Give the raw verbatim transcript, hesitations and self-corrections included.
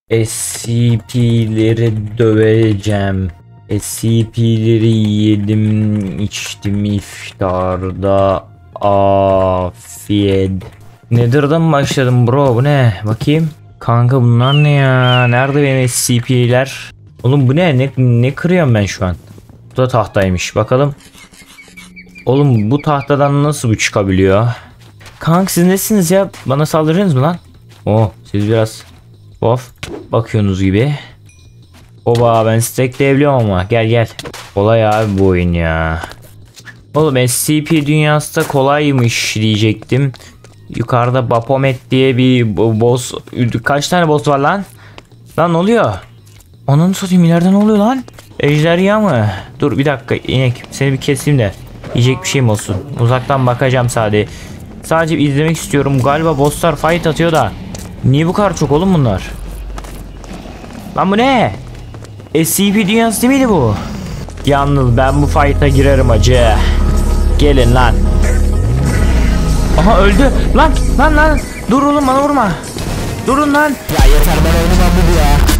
S C P'leri döveceğim. S C P'leri yedim içtim iftarda. Afiyet. Nether'dan mı başladım bro, bu ne? Bakayım. Kanka bunlar ne ya? Nerede benim S C P'ler? Oğlum bu ne? Ne, ne kırıyorum ben şu an? Bu da tahtaymış. Bakalım. Oğlum bu tahtadan nasıl bu çıkabiliyor? Kanka siz nesiniz ya? Bana saldırıyorsunuz mu lan? Oh, siz biraz of bakıyorsunuz gibi. Oba, ben stackleyebiliyorum ama. Gel gel. Kolay abi bu oyun ya. Oğlum S C P dünyası da kolaymış diyecektim. Yukarıda Baphomet diye bir boss. Kaç tane boss var lan? Lan ne oluyor? Ananı satayım, ileride ne oluyor lan? Ejderha mı? Dur bir dakika inek, seni bir keseyim de yiyecek bir şeyim olsun. Uzaktan bakacağım sadece. Sadece izlemek istiyorum. Galiba bosslar fight atıyor da. Niye bu kadar çok oğlum bunlar? Lan bu ne? S C P dünyası değil miydi bu? Yalnız ben bu fight'a girerim acı. Gelin lan. Aha öldü. Lan lan lan. Dur oğlum, bana vurma. Durun lan. Ya yeter, ben oynamam bu ya.